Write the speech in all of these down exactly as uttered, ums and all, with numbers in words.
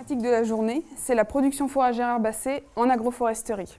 thématique de la journée, c'est la production fourragère herbacée en agroforesterie.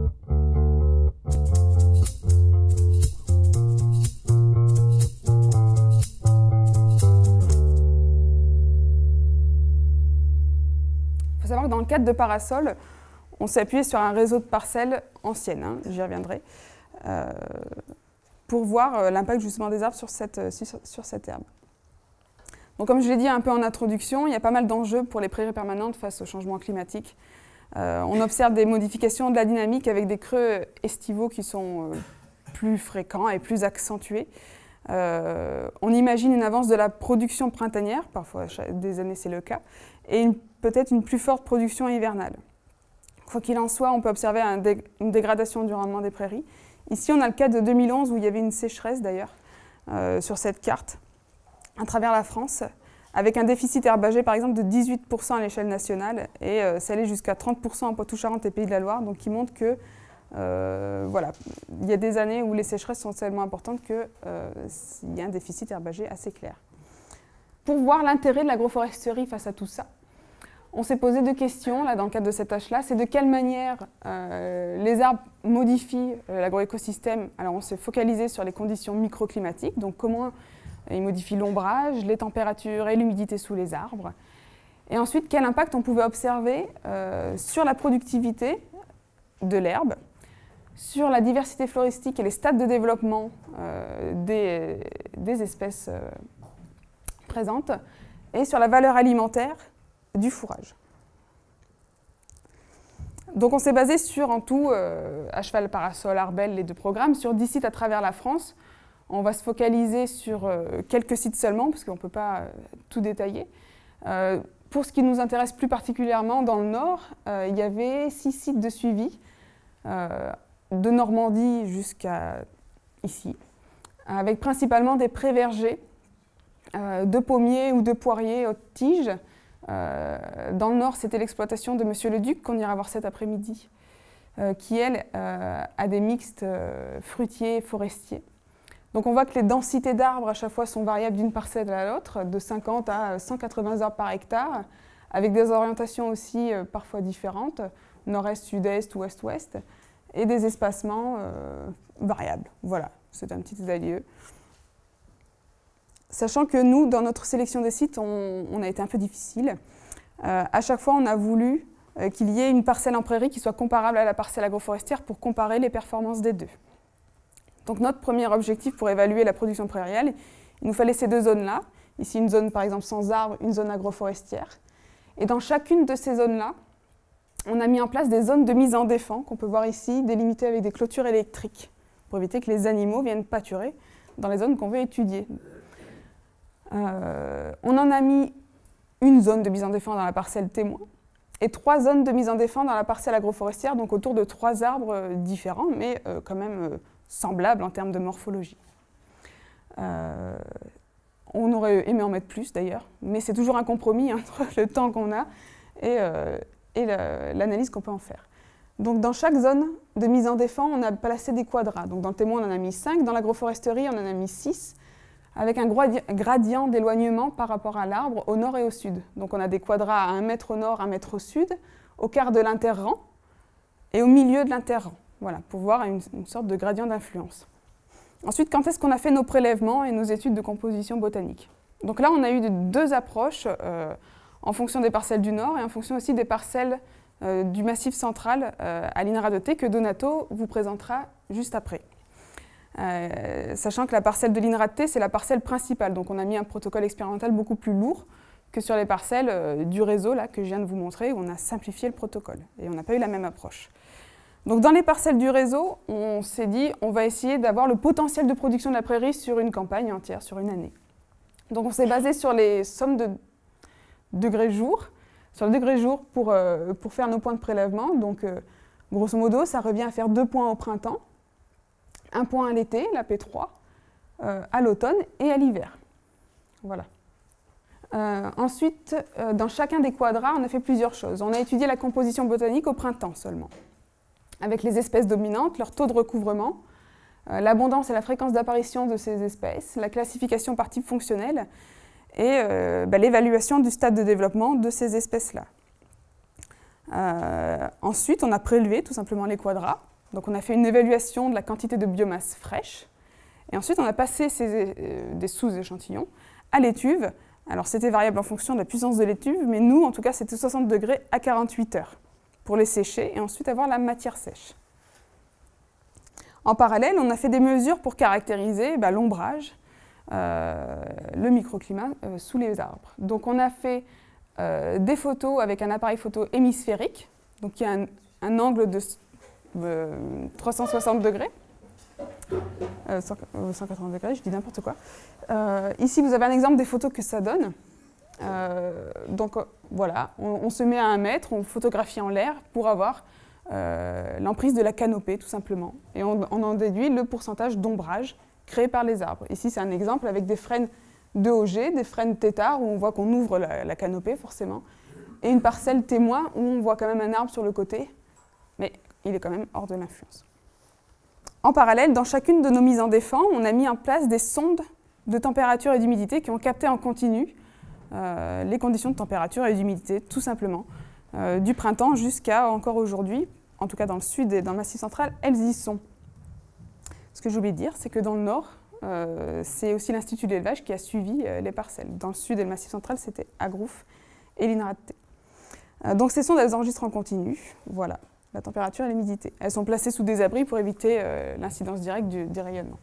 Il faut savoir que dans le cadre de Parasol, on s'est appuyé sur un réseau de parcelles anciennes, hein, j'y reviendrai, euh, pour voir l'impact justement des arbres sur cette, sur, sur cette herbe. Donc, comme je l'ai dit un peu en introduction, il y a pas mal d'enjeux pour les prairies permanentes face au changement climatique. Euh, on observe des modifications de la dynamique avec des creux estivaux qui sont euh, plus fréquents et plus accentués. Euh, on imagine une avance de la production printanière, parfois des années c'est le cas, et peut-être une plus forte production hivernale. Quoi qu'il en soit, on peut observer un dé une dégradation du rendement des prairies. Ici, on a le cas de deux mille onze où il y avait une sécheresse d'ailleurs euh, sur cette carte à travers la France, avec un déficit herbagé par exemple de dix-huit pour cent à l'échelle nationale et euh, ça allait jusqu'à trente pour cent en Poitou-Charentes et Pays de la Loire, donc qui montre que euh, voilà, il y a des années où les sécheresses sont tellement importantes qu'il euh, y a un déficit herbagé assez clair. Pour voir l'intérêt de l'agroforesterie face à tout ça, on s'est posé deux questions là, dans le cadre de cette tâche-là. C'est de quelle manière euh, les arbres modifient euh, l'agroécosystème. Alors on s'est focalisé sur les conditions microclimatiques, donc comment ils modifient l'ombrage, les températures et l'humidité sous les arbres. Et ensuite, quel impact on pouvait observer euh, sur la productivité de l'herbe, sur la diversité floristique et les stades de développement euh, des, des espèces euh, présentes, et sur la valeur alimentaire du fourrage. Donc on s'est basé sur, en tout, euh, à cheval, Parasol, Arbel, les deux programmes, sur dix sites à travers la France. On va se focaliser sur euh, quelques sites seulement, parce qu'on ne peut pas euh, tout détailler. Euh, pour ce qui nous intéresse plus particulièrement, dans le Nord, euh, il y avait six sites de suivi, euh, de Normandie jusqu'à ici, avec principalement des prés-vergers, euh, de pommiers ou de poiriers haute tige. Euh, dans le Nord, c'était l'exploitation de Monsieur Le Duc, qu'on ira voir cet après-midi, euh, qui, elle, euh, a des mixtes euh, fruitiers et forestiers. Donc on voit que les densités d'arbres à chaque fois sont variables d'une parcelle à l'autre, de cinquante à cent quatre-vingts arbres par hectare, avec des orientations aussi euh, parfois différentes, nord-est, sud-est, ouest-ouest, et des espacements euh, variables. Voilà, c'est un petit état des lieux. Sachant que nous, dans notre sélection des sites, on, on a été un peu difficile. Euh, à chaque fois, on a voulu euh, qu'il y ait une parcelle en prairie qui soit comparable à la parcelle agroforestière pour comparer les performances des deux. Donc notre premier objectif pour évaluer la production prairiale, il nous fallait ces deux zones-là. Ici, une zone par exemple sans arbres, une zone agroforestière. Et dans chacune de ces zones-là, on a mis en place des zones de mise en défense, qu'on peut voir ici, délimitées avec des clôtures électriques, pour éviter que les animaux viennent pâturer dans les zones qu'on veut étudier. Euh, on en a mis une zone de mise en défense dans la parcelle témoin, et trois zones de mise en défense dans la parcelle agroforestière, donc autour de trois arbres différents, mais euh, quand même euh, semblables en termes de morphologie. Euh, on aurait aimé en mettre plus d'ailleurs, mais c'est toujours un compromis entre le temps qu'on a et, euh, et l'analyse qu'on peut en faire. Donc dans chaque zone de mise en défense, on a placé des quadras. Donc dans le témoin, on en a mis cinq, dans l'agroforesterie, on en a mis six, avec un gradient d'éloignement par rapport à l'arbre au nord et au sud. Donc on a des quadras à un mètre au nord, un mètre au sud, au quart de l'interrang et au milieu de l'interrang. Voilà, pour voir une, une sorte de gradient d'influence. Ensuite, quand est-ce qu'on a fait nos prélèvements et nos études de composition botanique? Donc là, on a eu deux approches euh, en fonction des parcelles du Nord et en fonction aussi des parcelles euh, du Massif central euh, à l'I N R A de T que Donato vous présentera juste après. Euh, sachant que la parcelle de l'I N R A de T, c'est la parcelle principale. Donc on a mis un protocole expérimental beaucoup plus lourd que sur les parcelles euh, du réseau là, que je viens de vous montrer, où on a simplifié le protocole. Et on n'a pas eu la même approche. Donc dans les parcelles du réseau, on s'est dit on va essayer d'avoir le potentiel de production de la prairie sur une campagne entière, sur une année. Donc on s'est basé sur les sommes de degrés-jour, sur le degré-jour pour, euh, pour faire nos points de prélèvement. Donc euh, grosso modo, ça revient à faire deux points au printemps, un point à l'été, la P trois, euh, à l'automne et à l'hiver. Voilà. Euh, ensuite, euh, dans chacun des quadras, on a fait plusieurs choses. On a étudié la composition botanique au printemps seulement, avec les espèces dominantes, leur taux de recouvrement, euh, l'abondance et la fréquence d'apparition de ces espèces, la classification par type fonctionnel et euh, bah, l'évaluation du stade de développement de ces espèces-là. Euh, ensuite, on a prélevé tout simplement les quadras. Donc on a fait une évaluation de la quantité de biomasse fraîche. Et ensuite, on a passé ces, euh, des sous-échantillons à l'étuve. Alors c'était variable en fonction de la puissance de l'étuve, mais nous, en tout cas, c'était soixante degrés à quarante-huit heures pour les sécher et ensuite avoir la matière sèche. En parallèle, on a fait des mesures pour caractériser bah, l'ombrage, euh, le microclimat euh, sous les arbres. Donc on a fait euh, des photos avec un appareil photo hémisphérique, donc qui a un, un angle de euh, trois cent soixante degrés, euh, cent quatre-vingts degrés, je dis n'importe quoi. Euh, ici, vous avez un exemple des photos que ça donne. Euh, donc euh, voilà, on, on se met à un mètre, on photographie en l'air pour avoir Euh, l'emprise de la canopée, tout simplement. Et on, on en déduit le pourcentage d'ombrage créé par les arbres. Ici, c'est un exemple avec des frênes de O G, des frênes têtards, où on voit qu'on ouvre la, la canopée, forcément, et une parcelle témoin, où on voit quand même un arbre sur le côté, mais il est quand même hors de l'influence. En parallèle, dans chacune de nos mises en défend, on a mis en place des sondes de température et d'humidité qui ont capté en continu euh, les conditions de température et d'humidité, tout simplement, euh, du printemps jusqu'à encore aujourd'hui. En tout cas dans le sud et dans le Massif central, elles y sont. Ce que j'ai oublié de dire, c'est que dans le nord, euh, c'est aussi l'Institut de l'élevage qui a suivi euh, les parcelles. Dans le sud et le Massif central, c'était Agrouf et l'INRAD-T. Euh, donc ces sondes, elles enregistrent en continu, voilà, la température et l'humidité. Elles sont placées sous des abris pour éviter euh, l'incidence directe du, du rayonnement.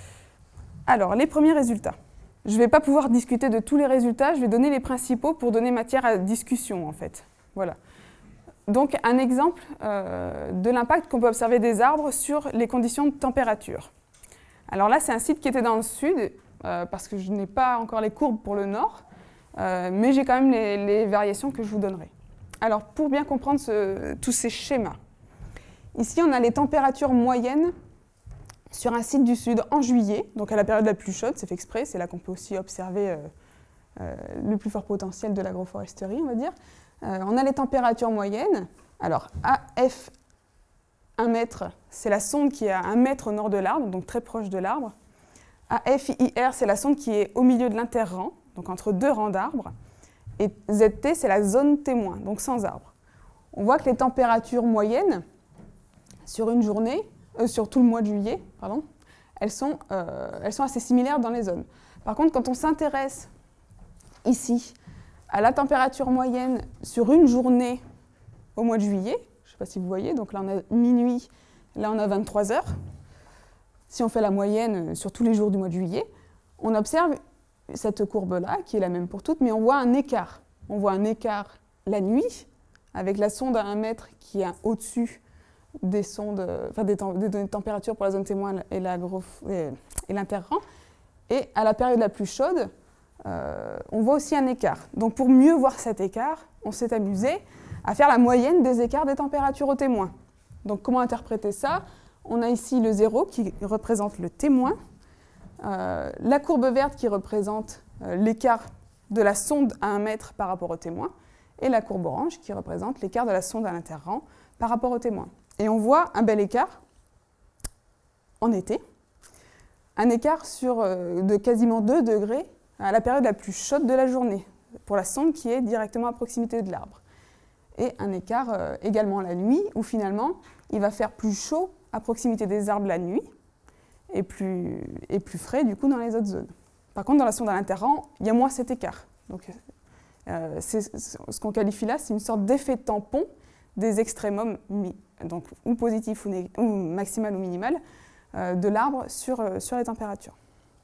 Alors, les premiers résultats. Je ne vais pas pouvoir discuter de tous les résultats, je vais donner les principaux pour donner matière à discussion, en fait. Voilà. Donc, un exemple euh, de l'impact qu'on peut observer des arbres sur les conditions de température. Alors là, c'est un site qui était dans le sud, euh, parce que je n'ai pas encore les courbes pour le nord, euh, mais j'ai quand même les, les variations que je vous donnerai. Alors, pour bien comprendre ce, tous ces schémas, ici, on a les températures moyennes sur un site du sud en juillet, donc à la période la plus chaude, c'est fait exprès, c'est là qu'on peut aussi observer euh, euh, le plus fort potentiel de l'agroforesterie, on va dire. Euh, on a les températures moyennes. Alors, A F un mètre, c'est la sonde qui est à un mètre au nord de l'arbre, donc très proche de l'arbre. A F I R, c'est la sonde qui est au milieu de l'interrang, donc entre deux rangs d'arbres. Et Z T, c'est la zone témoin, donc sans arbre. On voit que les températures moyennes, sur une journée, euh, sur tout le mois de juillet, pardon, elles sont, euh, elles sont assez similaires dans les zones. Par contre, quand on s'intéresse ici à la température moyenne sur une journée au mois de juillet, je ne sais pas si vous voyez, donc là on a minuit, là on a vingt-trois heures. Si on fait la moyenne sur tous les jours du mois de juillet, on observe cette courbe-là, qui est la même pour toutes, mais on voit un écart. On voit un écart la nuit, avec la sonde à un mètre qui est au-dessus des sondes, enfin des, des données de température pour la zone témoin et l'interrang. Et à la période la plus chaude, Euh, on voit aussi un écart. Donc pour mieux voir cet écart, on s'est amusé à faire la moyenne des écarts des températures au témoin. Donc comment interpréter ça? On a ici le zéro qui représente le témoin, euh, la courbe verte qui représente euh, l'écart de la sonde à un mètre par rapport au témoin, et la courbe orange qui représente l'écart de la sonde à l'interrang par rapport au témoin. Et on voit un bel écart en été, un écart sur, euh, de quasiment deux degrés à la période la plus chaude de la journée, pour la sonde qui est directement à proximité de l'arbre. Et un écart euh, également la nuit, où finalement, il va faire plus chaud à proximité des arbres la nuit, et plus, et plus frais du coup dans les autres zones. Par contre, dans la sonde à l'interrang, il y a moins cet écart. Donc, euh, c'est, ce qu'on qualifie là, c'est une sorte d'effet tampon des extrémums, donc ou positif ou, ou maximal ou minimal, euh, de l'arbre sur, euh, sur les températures.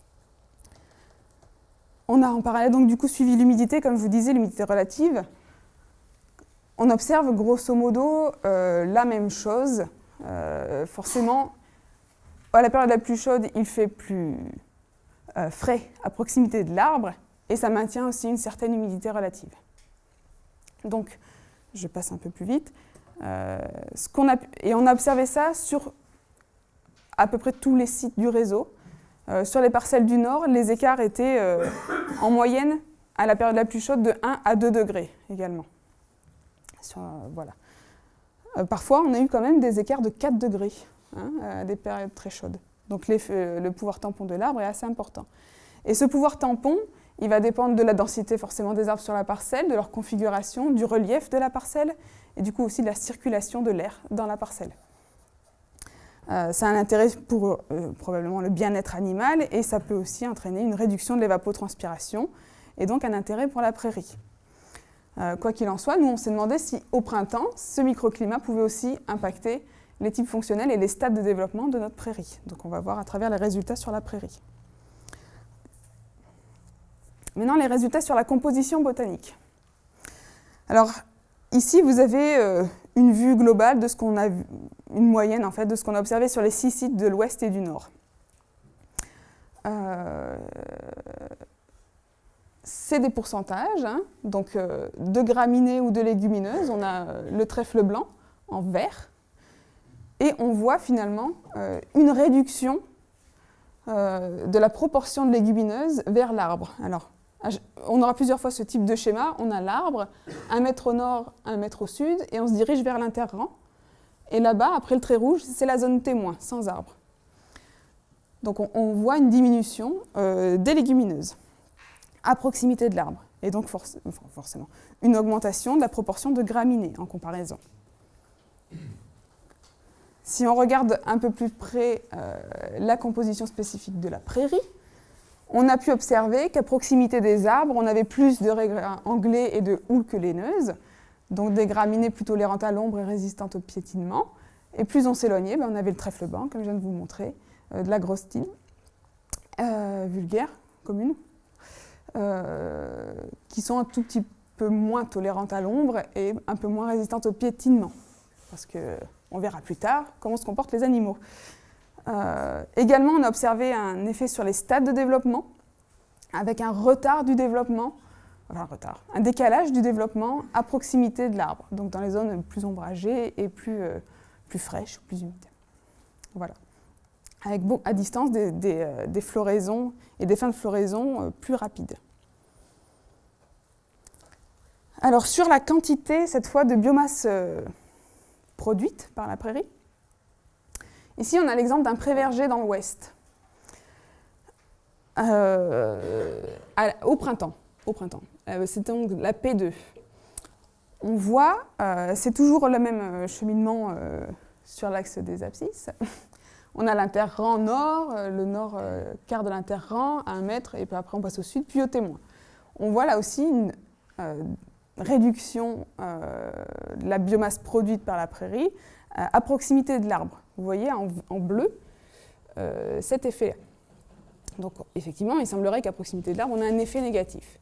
On a en parallèle donc du coup suivi l'humidité, comme je vous disais, l'humidité relative. On observe grosso modo euh, la même chose. Euh, forcément, à la période la plus chaude, il fait plus euh, frais à proximité de l'arbre et ça maintient aussi une certaine humidité relative. Donc, je passe un peu plus vite. Euh, ce qu'on a, et on a observé ça sur à peu près tous les sites du réseau. Euh, sur les parcelles du nord, les écarts étaient euh, en moyenne, à la période la plus chaude, de un à deux degrés également. Sur, euh, voilà. euh, parfois, on a eu quand même des écarts de quatre degrés, hein, à des périodes très chaudes. Donc les, euh, le pouvoir tampon de l'arbre est assez important. Et ce pouvoir tampon, Il va dépendre de la densité forcément des arbres sur la parcelle, de leur configuration, du relief de la parcelle, et du coup aussi de la circulation de l'air dans la parcelle. Euh, ça a un intérêt pour euh, probablement le bien-être animal, et ça peut aussi entraîner une réduction de l'évapotranspiration, et donc un intérêt pour la prairie. Euh, quoi qu'il en soit, nous on s'est demandé si au printemps, ce microclimat pouvait aussi impacter les types fonctionnels et les stades de développement de notre prairie. Donc on va voir à travers les résultats sur la prairie. Maintenant, les résultats sur la composition botanique. Alors, ici, vous avez euh, une vue globale de ce qu'on a, une moyenne en fait, de ce qu'on a observé sur les six sites de l'ouest et du nord. Euh, c'est des pourcentages, hein, donc euh, de graminées ou de légumineuses. On a euh, le trèfle blanc en vert, et on voit finalement euh, une réduction euh, de la proportion de légumineuses vers l'arbre. Alors, on aura plusieurs fois ce type de schéma. On a l'arbre, un mètre au nord, un mètre au sud, et on se dirige vers l'interrang. Et là-bas, après le trait rouge, c'est la zone témoin, sans arbre. Donc on, on voit une diminution euh, des légumineuses à proximité de l'arbre. Et donc forc- forcément, une augmentation de la proportion de graminées en comparaison. Si on regarde un peu plus près euh, la composition spécifique de la prairie, on a pu observer qu'à proximité des arbres, on avait plus de raies anglais et de houles que laineuses, donc des graminées plutôt tolérantes à l'ombre et résistantes au piétinement. Et plus on s'éloignait, ben on avait le trèfle blanc, comme je viens de vous montrer, euh, de la grostine, euh, vulgaire, commune, euh, qui sont un tout petit peu moins tolérantes à l'ombre et un peu moins résistantes au piétinement. Parce qu'on verra plus tard comment se comportent les animaux. Euh, également, on a observé un effet sur les stades de développement, avec un retard du développement, enfin un retard, un décalage du développement à proximité de l'arbre, donc dans les zones plus ombragées et plus, euh, plus fraîches, plus humides. Voilà. Avec à distance des, des, euh, des floraisons et des fins de floraison euh, plus rapides. Alors sur la quantité, cette fois, de biomasse euh, produite par la prairie, ici, on a l'exemple d'un pré-verger dans l'ouest, euh, au printemps. Au printemps. Euh, c'est donc la P deux. On voit, euh, c'est toujours le même cheminement euh, sur l'axe des abscisses. On a l'interrang nord, euh, le nord euh, quart de l'interrang, à un mètre, et puis après on passe au sud, puis au témoin. On voit là aussi une euh, réduction euh, de la biomasse produite par la prairie euh, à proximité de l'arbre. Vous voyez en, en bleu euh, cet effet-là. Donc effectivement, il semblerait qu'à proximité de l'arbre, on a un effet négatif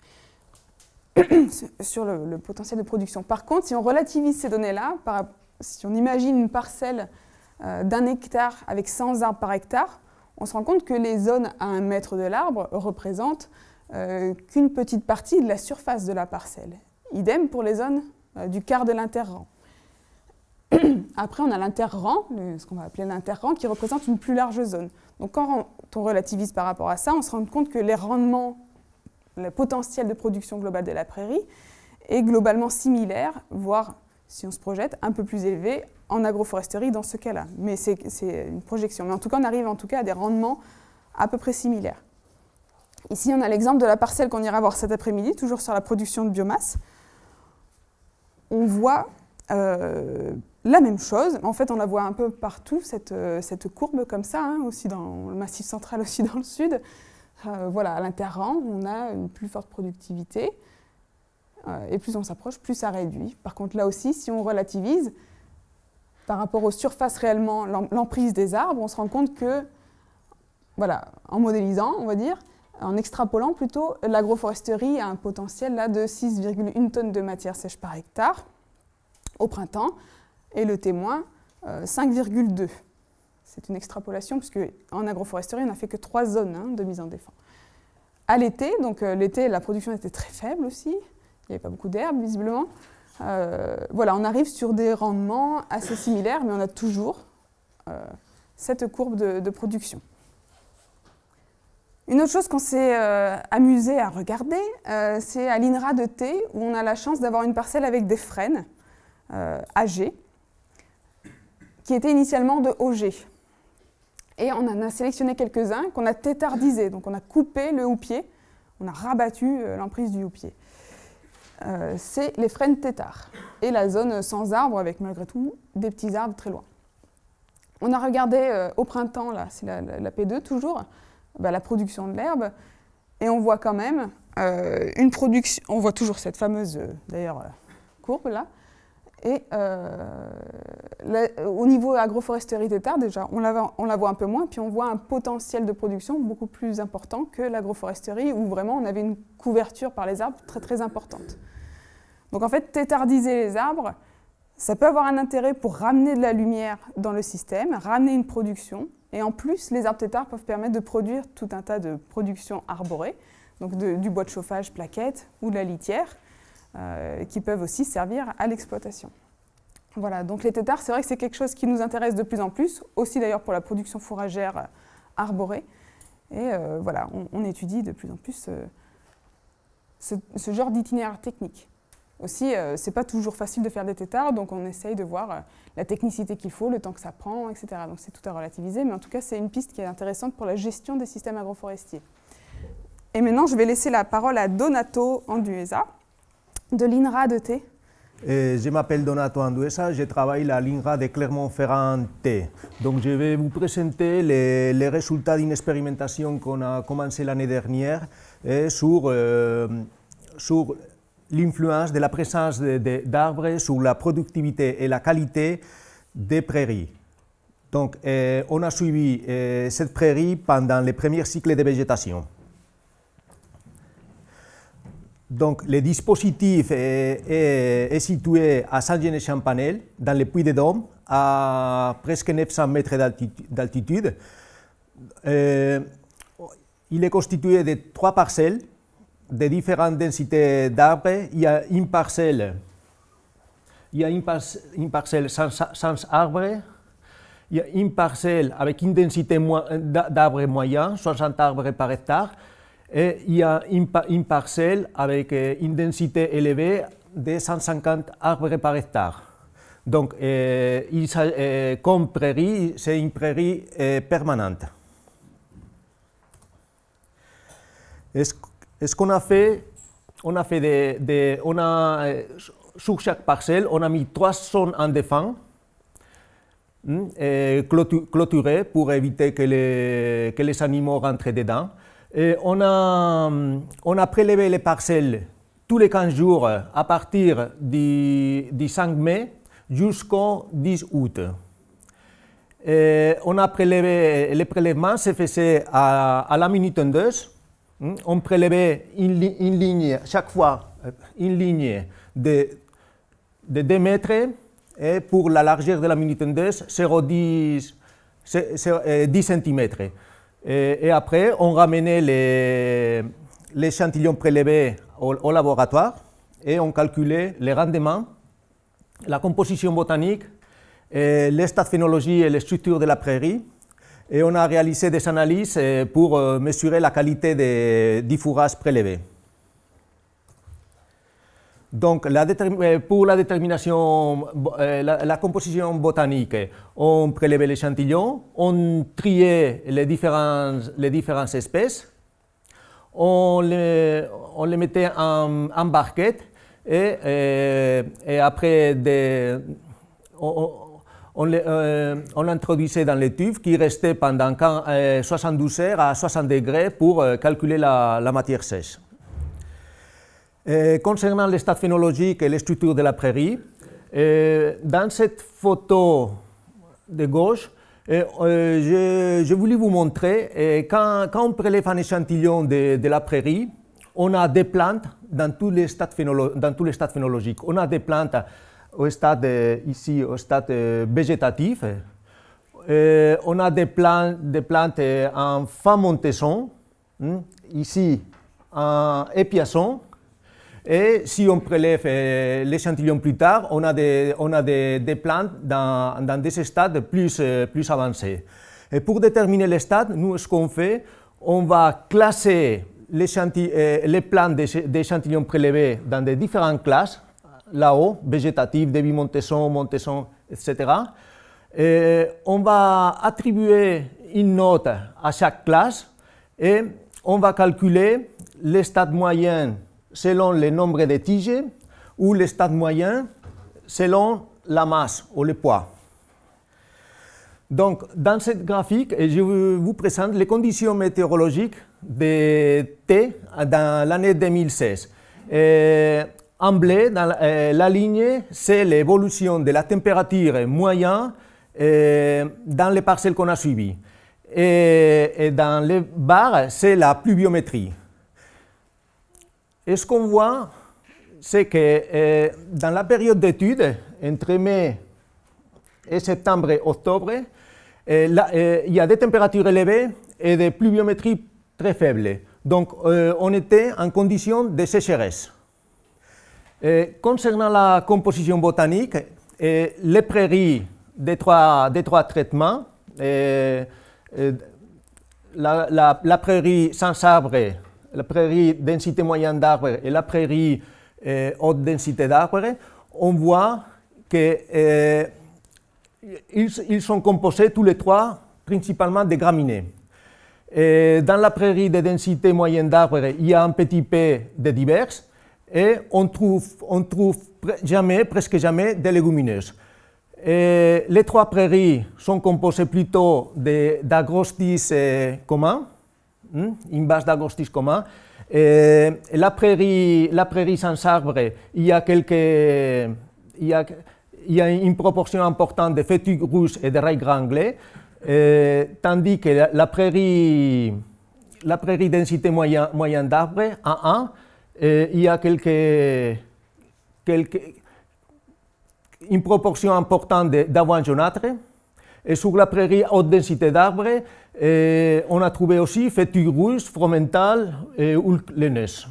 sur le, le potentiel de production. Par contre, si on relativise ces données-là, si on imagine une parcelle euh, d'un hectare avec cent arbres par hectare, on se rend compte que les zones à un mètre de l'arbre représentent euh, qu'une petite partie de la surface de la parcelle. Idem pour les zones euh, du quart de l'interrang. Après, on a l'interrang, ce qu'on va appeler l'interrang, qui représente une plus large zone. Donc quand on relativise par rapport à ça, on se rend compte que les rendements, le potentiel de production globale de la prairie est globalement similaire, voire, si on se projette, un peu plus élevé en agroforesterie dans ce cas-là. Mais c'est une projection. Mais en tout cas, on arrive en tout cas à des rendements à peu près similaires. Ici, on a l'exemple de la parcelle qu'on ira voir cet après-midi, toujours sur la production de biomasse. On voit euh, la même chose. En fait, on la voit un peu partout, cette, euh, cette courbe comme ça, hein, aussi dans le Massif central, aussi dans le sud. Euh, voilà, à l'interrang, on a une plus forte productivité. Euh, et plus on s'approche, plus ça réduit. Par contre, là aussi, si on relativise, par rapport aux surfaces réellement, l'emprise des arbres, on se rend compte que, voilà, en modélisant, on va dire, en extrapolant plutôt, l'agroforesterie a un potentiel là, de six virgule un tonnes de matière sèche par hectare au printemps, et le témoin, euh, cinq virgule deux. C'est une extrapolation, puisque en agroforesterie, on n'a fait que trois zones hein, de mise en défense. À l'été, donc euh, l'été, la production était très faible aussi, il n'y avait pas beaucoup d'herbes, visiblement. Euh, voilà, on arrive sur des rendements assez similaires, mais on a toujours euh, cette courbe de, de production. Une autre chose qu'on s'est euh, amusé à regarder, euh, c'est à l'INRA de Thé, où on a la chance d'avoir une parcelle avec des frênes euh, âgées, qui étaient initialement de O G. Et on en a sélectionné quelques-uns qu'on a tétardisés, donc on a coupé le houppier on a rabattu euh, l'emprise du houppier. Euh, c'est les frênes têtards et la zone sans arbres avec malgré tout des petits arbres très loin. On a regardé euh, au printemps, là c'est la, la, la P deux toujours, bah, la production de l'herbe et on voit quand même euh, une production, on voit toujours cette fameuse euh, d'ailleurs euh, courbe là. Et euh, là, au niveau agroforesterie têtard, déjà, on la, on la voit un peu moins, puis on voit un potentiel de production beaucoup plus important que l'agroforesterie, où vraiment on avait une couverture par les arbres très très importante. Donc en fait, têtardiser les arbres, ça peut avoir un intérêt pour ramener de la lumière dans le système, ramener une production, et en plus, les arbres têtards peuvent permettre de produire tout un tas de productions arborées, donc de, du bois de chauffage plaquette ou de la litière, Euh, qui peuvent aussi servir à l'exploitation. Voilà, donc les têtards, c'est vrai que c'est quelque chose qui nous intéresse de plus en plus, aussi d'ailleurs pour la production fourragère euh, arborée. Et euh, voilà, on, on étudie de plus en plus euh, ce, ce genre d'itinéraire technique. Aussi, euh, c'est pas toujours facile de faire des têtards, donc on essaye de voir euh, la technicité qu'il faut, le temps que ça prend, et cetera. Donc c'est tout à relativiser, mais en tout cas, c'est une piste qui est intéressante pour la gestion des systèmes agroforestiers. Et maintenant, je vais laisser la parole à Donato Andueza, de l'INRA de T. Et je m'appelle Donato Andueza, je travaille à l'INRA de Clermont-Ferrand T. Donc je vais vous présenter les, les résultats d'une expérimentation qu'on a commencé l'année dernière et sur, euh, sur l'influence de la présence d'arbres sur la productivité et la qualité des prairies. Donc euh, on a suivi euh, cette prairie pendant les premiers cycles de végétation. Donc, le dispositif est, est, est situé à Saint-Genès-Champanel, dans les Puy-de-Dôme, à presque neuf cents mètres d'altitude. Euh, il est constitué de trois parcelles de différentes densités d'arbres. Il y a une parcelle, il y a une, par une parcelle sans, sans arbres. Il y a une parcelle avec une densité d'arbres moyen, soixante arbres par hectare. Et il y a une, une parcelle avec une densité élevée de cent cinquante arbres par hectare. Donc, euh, il, euh, comme prairie, c'est une prairie euh, permanente. Et ce, ce qu'on a fait, on a fait des, des, on a, sur chaque parcelle, on a mis trois zones en défense, clôturées pour éviter que les, que les animaux rentrent dedans. Et on, a, on a prélevé les parcelles tous les quinze jours à partir du, du cinq mai jusqu'au dix août. Et on a prélevé, les prélèvements se faisaient à, à la minute tondeuse. On prélevait une, une ligne, chaque fois une ligne de, de deux mètres, et pour la largeur de la minute tondeuse, zéro virgule dix centimètres. Et, et après, on ramenait l'échantillon prélevé au, au laboratoire et on calculait les rendements, la composition botanique, l'état phénologie et les structures de la prairie. Et on a réalisé des analyses pour mesurer la qualité de, du fourrage prélevé. Donc, la pour la détermination, la, la composition botanique, on prélevait l'échantillon, on triait les différentes, les différentes espèces, on les, on les mettait en, en barquette et, et, et après, des, on, on l'introduisait euh, dans les tubes qui restaient pendant euh, soixante-douze heures à soixante degrés pour euh, calculer la, la matière sèche. Euh, concernant l'état phénologique et les structures de la prairie, euh, dans cette photo de gauche, euh, euh, je, je voulais vous montrer euh, quand, quand on prélève un échantillon de, de la prairie, on a des plantes dans tous les stades phénologiques. On a des plantes au stade, ici, au stade végétatif. Euh, on a des plantes, des plantes en fin montaison, hein, ici en épiasson. Et si on prélève euh, l'échantillon plus tard, on a des, on a des, des plantes dans, dans des stades plus, euh, plus avancés. Et pour déterminer les stades, nous, ce qu'on fait, on va classer euh, les plantes d'échantillons prélevés dans des différentes classes, là-haut, végétatif, début montaison, montaison, et cetera. Et on va attribuer une note à chaque classe et on va calculer les stades moyens selon le nombre de tiges ou les stades moyens selon la masse ou le poids. Donc, dans cette graphique, je vous présente les conditions météorologiques de T dans l'année deux mille seize. Et en bleu, dans la, euh, la ligne, c'est l'évolution de la température moyenne euh, dans les parcelles qu'on a suivies. Et, et dans les barres, c'est la pluviométrie. Et ce qu'on voit, c'est que euh, dans la période d'étude, entre mai et septembre et octobre, euh, là, euh, il y a des températures élevées et des pluviométries très faibles. Donc, euh, on était en condition de sécheresse. Euh, concernant la composition botanique, euh, les prairies des trois, des trois traitements, euh, euh, la, la, la prairie sans arbre, la prairie densité moyenne d'arbres et la prairie euh, haute densité d'arbres, on voit qu'ils euh, ils sont composés tous les trois principalement de graminées. Et dans la prairie de densité moyenne d'arbres, il y a un petit peu de divers et on trouve, on trouve jamais, presque jamais de légumineuses. Et les trois prairies sont composées plutôt d'agrostis euh, communs, hein, une base d'agrostis communs. Et la prairie, la prairie sans arbre, il y a quelques, il y a, il y a une proportion importante de feuilles rouges et de rails granulés, euh, tandis que la, la prairie, la prairie densité moyenne moyen d'arbres, en un, euh, il y a quelques, quelques, une proportion importante d'avoine jaunâtre. Et sur la prairie haute densité d'arbres, euh, on a trouvé aussi feuilles rouges, fromentales et hulk laineuses.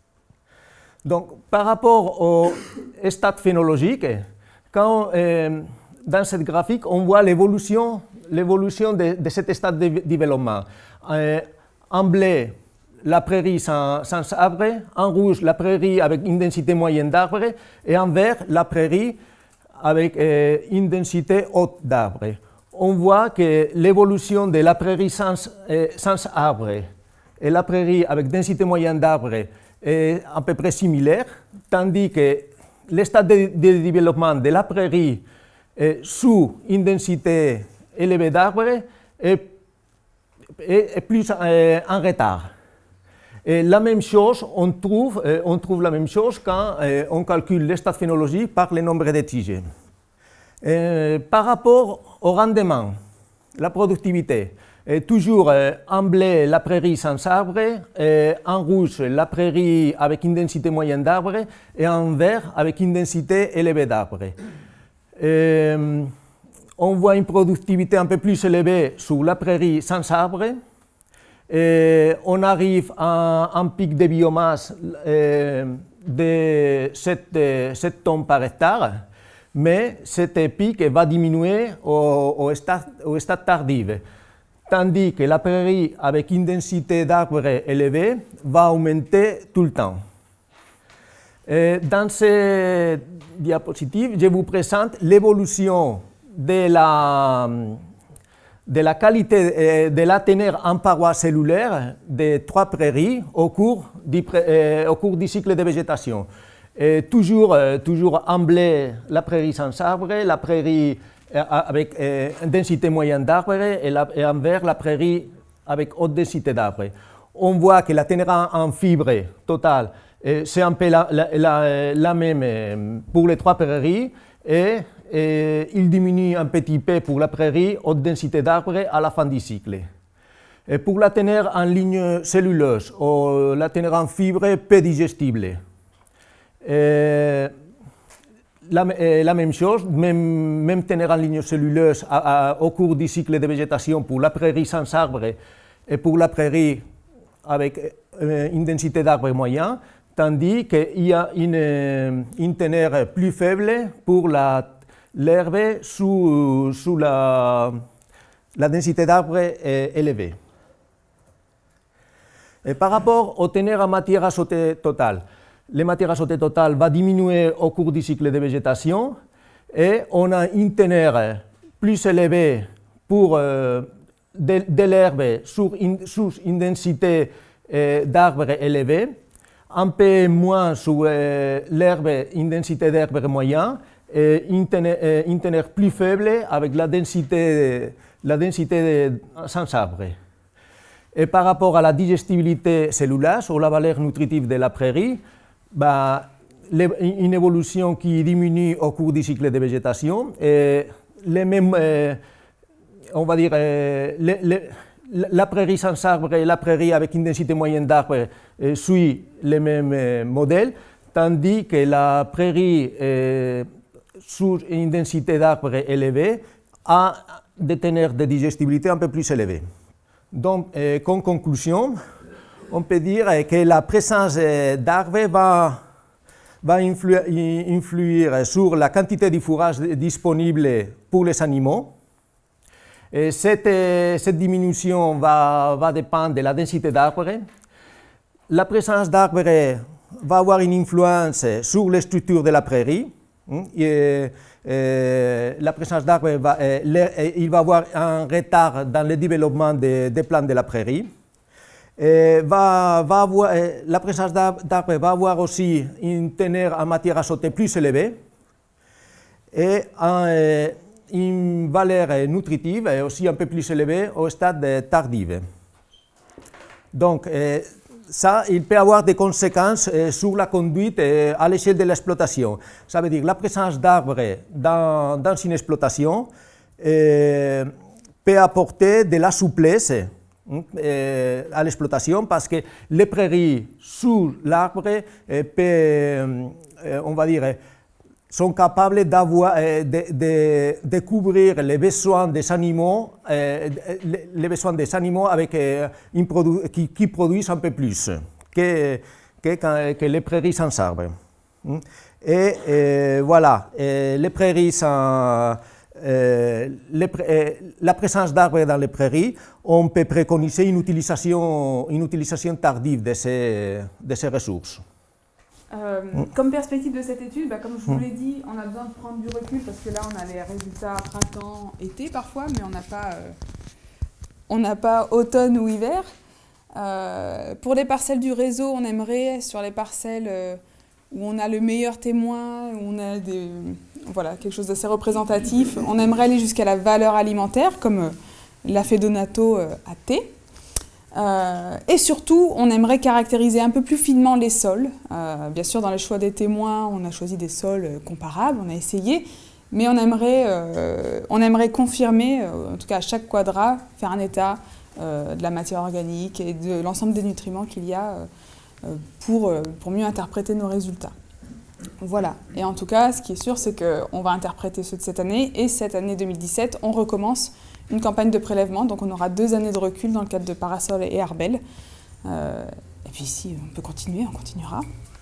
Donc, par rapport au stade phénologique, quand, euh, dans cette graphique, on voit l'évolution de, de cet stade de développement. Euh, en bleu, la prairie sans, sans arbres, en rouge, la prairie avec une densité moyenne d'arbres, et en vert, la prairie avec euh, une densité haute d'arbres. On voit que l'évolution de la prairie sans, euh, sans arbres et la prairie avec densité moyenne d'arbres est à peu près similaire, tandis que le stade de, de développement de la prairie euh, sous une densité élevée d'arbres est, est, est plus euh, en retard. Et la même chose, on trouve, euh, on trouve la même chose quand euh, on calcule le stade phénologique par le nombre de tiges. Euh, par rapport au rendement, la productivité, euh, toujours euh, en bleu la prairie sans arbre, euh, en rouge la prairie avec une densité moyenne d'arbres et en vert avec une densité élevée d'arbres. Euh, on voit une productivité un peu plus élevée sur la prairie sans arbre. Et on arrive à un pic de biomasse euh, de sept tonnes par hectare, mais cet pic va diminuer au, au, stade, au stade tardif, tandis que la prairie avec une densité d'arbres élevée va augmenter tout le temps. Et dans cette diapositive, je vous présente l'évolution de la de la qualité de la teneur en parois cellulaires des trois prairies au cours du, euh, au cours du cycle de végétation. Et toujours, euh, toujours en bleu la prairie sans arbre, la prairie euh, avec euh, une densité moyenne d'arbres et, et en vert la prairie avec haute densité d'arbres. On voit que la teneur en, en fibres totale, euh, c'est un peu la, la, la, la même euh, pour les trois prairies et Et il diminue un petit peu pour la prairie haute densité d'arbres à la fin du cycle. Et pour la teneur en ligne celluleuse ou la teneur en fibres peu digestibles, et la, et la même chose, même, même teneur en ligne celluleuse à, à, au cours du cycle de végétation pour la prairie sans arbre et pour la prairie avec une densité d'arbres moyen, tandis qu'il y a une, une teneur plus faible pour la l'herbe sous, sous la, la densité d'arbres est élevée. Et par rapport aux teneurs en matière azotée totale, la matière azotée totale va diminuer au cours du cycle de végétation et on a une teneur plus élevée pour euh, de, de l'herbe sous une, sous une densité euh, d'arbres élevés, un peu moins sur euh, l'herbe, une densité d'herbe moyen, et une teneur, une teneur plus faible avec la densité, la densité de, sans arbre. Et par rapport à la digestibilité cellulaire, sur la valeur nutritive de la prairie, bah, une évolution qui diminue au cours du cycle de végétation. Et les mêmes, euh, on va dire, euh, les, les, la prairie sans arbre et la prairie avec une densité moyenne d'arbres euh, suit les mêmes euh, modèles, tandis que la prairie euh, sur une densité d'arbres élevée a des teneurs de digestibilité un peu plus élevées. Donc, euh, comme conclusion, on peut dire que la présence d'arbres va, va influer, influer sur la quantité de fourrage disponible pour les animaux. Et cette, cette diminution va, va dépendre de la densité d'arbres. La présence d'arbres va avoir une influence sur les structures de la prairie. Et, et, la présence d'arbres, va, il va avoir un retard dans le développement des, des plantes de la prairie. Et va, va avoir, la présence d'arbres va avoir aussi une teneur en matière azotée plus élevée et un, une valeur nutritive aussi un peu plus élevée au stade tardif. Donc, ça, il peut avoir des conséquences euh, sur la conduite euh, à l'échelle de l'exploitation. Ça veut dire la présence d'arbres dans, dans une exploitation euh, peut apporter de la souplesse euh, à l'exploitation parce que les prairies sous l'arbre euh, peut, euh, on va dire, sont capables d'avoir, euh, de, de, de couvrir les besoins des animaux, euh, les, les besoins des animaux avec, euh, une produ qui, qui produisent un peu plus que, que, que les prairies sans arbres. Et euh, voilà, et les prairies sans, euh, les, euh, la présence d'arbres dans les prairies, on peut préconiser une utilisation, une utilisation tardive de ces, de ces ressources. Euh, comme perspective de cette étude, bah, comme je vous l'ai dit, on a besoin de prendre du recul parce que là on a les résultats printemps-été parfois, mais on n'a pas, euh, on n'a pas automne ou hiver. Euh, pour les parcelles du réseau, on aimerait sur les parcelles euh, où on a le meilleur témoin, où on a des, voilà, quelque chose d'assez représentatif, on aimerait aller jusqu'à la valeur alimentaire comme euh, l'a fait Donato euh, à thé. Euh, et surtout, on aimerait caractériser un peu plus finement les sols. Euh, bien sûr, dans le choix des témoins, on a choisi des sols comparables, on a essayé, mais on aimerait, euh, on aimerait confirmer, euh, en tout cas à chaque quadrat, faire un état euh, de la matière organique et de l'ensemble des nutriments qu'il y a euh, pour, euh, pour mieux interpréter nos résultats. Voilà. Et en tout cas, ce qui est sûr, c'est qu'on va interpréter ceux de cette année, et cette année deux mille dix-sept, on recommence une campagne de prélèvement, donc on aura deux années de recul dans le cadre de Parasol et Arbel. Euh, et puis si on peut continuer, on continuera.